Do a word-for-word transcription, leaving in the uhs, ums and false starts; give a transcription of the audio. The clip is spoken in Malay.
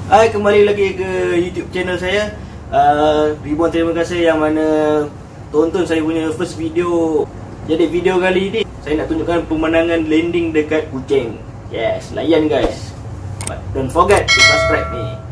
Hai, kembali lagi ke YouTube channel saya. uh, Ribuan terima kasih yang mana tonton saya punya first video. Jadi video kali ni saya nak tunjukkan pemandangan landing dekat Kuching. Yes, layan guys. But don't forget to subscribe ni.